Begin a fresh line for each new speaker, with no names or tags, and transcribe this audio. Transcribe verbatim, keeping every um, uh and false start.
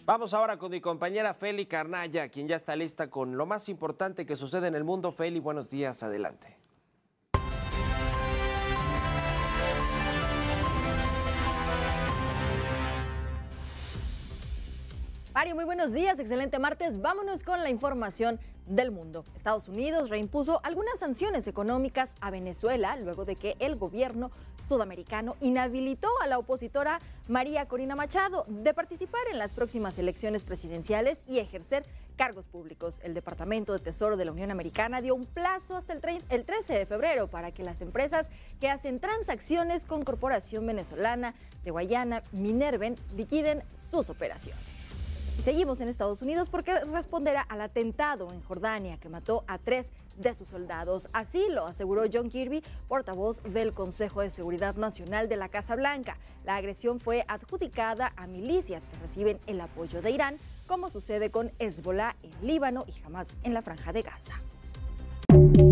Vamos ahora con mi compañera Feli Carnaya, quien ya está lista con lo más importante que sucede en el mundo. Feli, buenos días, adelante.
Mario, muy buenos días, excelente martes. Vámonos con la información del mundo. Estados Unidos reimpuso algunas sanciones económicas a Venezuela luego de que el gobierno sudamericano inhabilitó a la opositora María Corina Machado de participar en las próximas elecciones presidenciales y ejercer cargos públicos. El Departamento de Tesoro de la Unión Americana dio un plazo hasta el trece de febrero para que las empresas que hacen transacciones con Corporación Venezolana de Guayana, Minerven, liquiden sus operaciones. Y seguimos en Estados Unidos porque responderá al atentado en Jordania que mató a tres de sus soldados. Así lo aseguró John Kirby, portavoz del Consejo de Seguridad Nacional de la Casa Blanca. La agresión fue adjudicada a milicias que reciben el apoyo de Irán, como sucede con Hezbollah en Líbano y Hamás en la Franja de Gaza.